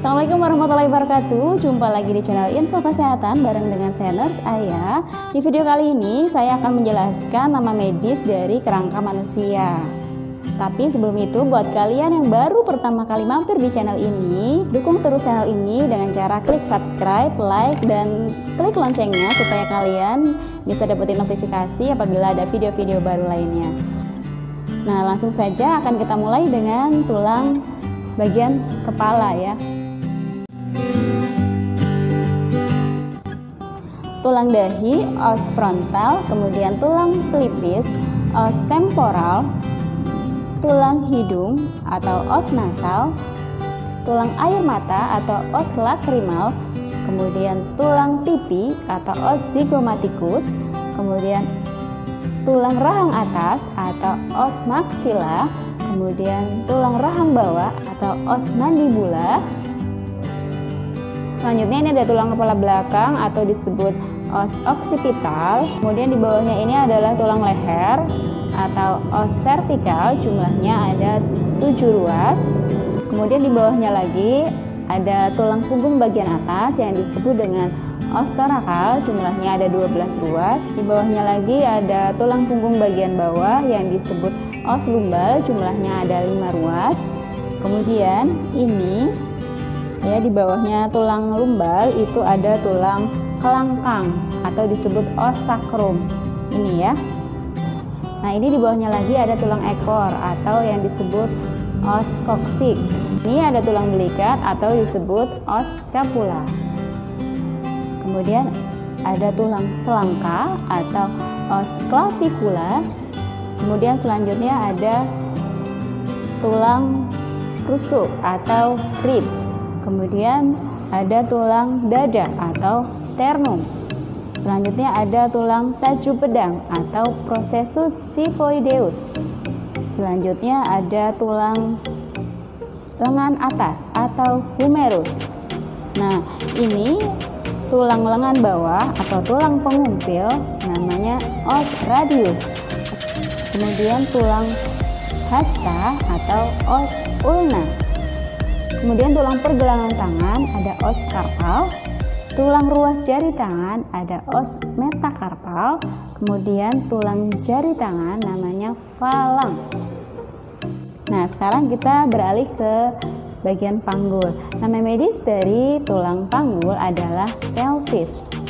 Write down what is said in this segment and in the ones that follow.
Assalamualaikum warahmatullahi wabarakatuh. Jumpa lagi di channel Info Kesehatan bareng dengan saya Nurse Aya. Di video kali ini saya akan menjelaskan nama medis dari kerangka manusia. Tapi sebelum itu, buat kalian yang baru pertama kali mampir di channel ini, dukung terus channel ini dengan cara klik subscribe, like, dan klik loncengnya supaya kalian bisa dapetin notifikasi apabila ada video-video baru lainnya. Nah, langsung saja akan kita mulai dengan tulang bagian kepala ya. Tulang dahi, os frontal, kemudian tulang pelipis, os temporal, tulang hidung atau os nasal, tulang air mata atau os lakrimal, kemudian tulang pipi atau os zygomaticus, kemudian tulang rahang atas atau os maxilla, kemudian tulang rahang bawah atau os mandibula. Selanjutnya ini ada tulang kepala belakang atau disebut os occipital. Kemudian di bawahnya ini adalah tulang leher atau os cervical, jumlahnya ada 7 ruas. Kemudian di bawahnya lagi ada tulang punggung bagian atas yang disebut dengan os thoracal, jumlahnya ada 12 ruas. Di bawahnya lagi ada tulang punggung bagian bawah yang disebut os lumbal, jumlahnya ada 5 ruas. Kemudian ini ya, di bawahnya tulang lumbal itu ada tulang kelangkang atau disebut os sacrum. Ini ya. Nah, ini di bawahnya lagi ada tulang ekor atau yang disebut os coccyx. Ini ada tulang belikat atau disebut os scapula. Kemudian ada tulang selangka atau os clavicula. Kemudian selanjutnya ada tulang rusuk atau ribs. Kemudian ada tulang dada atau sternum. Selanjutnya ada tulang tajuk pedang atau processus xiphoideus. Selanjutnya ada tulang lengan atas atau humerus. Nah, ini tulang lengan bawah atau tulang pengumpil namanya os radius. Kemudian tulang hasta atau os ulna. Kemudian tulang pergelangan tangan ada os karpal, tulang ruas jari tangan ada os metakarpal, kemudian tulang jari tangan namanya falang. Nah, sekarang kita beralih ke bagian panggul. Nama medis dari tulang panggul adalah pelvis.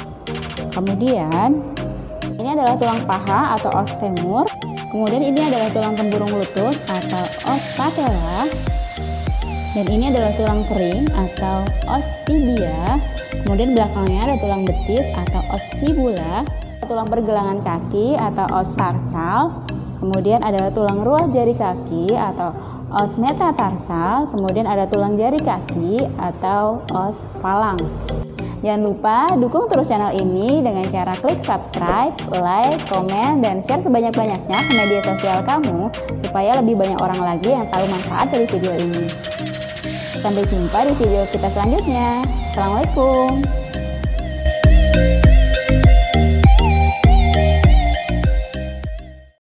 Kemudian ini adalah tulang paha atau os femur. Kemudian ini adalah tulang tempurung lutut atau os patella. Dan ini adalah tulang kering atau os tibia. Kemudian belakangnya ada tulang betis atau os fibula, tulang pergelangan kaki atau os tarsal. Kemudian ada tulang ruas jari kaki atau os metatarsal. Kemudian ada tulang jari kaki atau os falang. Jangan lupa dukung terus channel ini dengan cara klik subscribe, like, komen, dan share sebanyak-banyaknya ke media sosial kamu supaya lebih banyak orang lagi yang tahu manfaat dari video ini. Sampai jumpa di video kita selanjutnya. Assalamualaikum.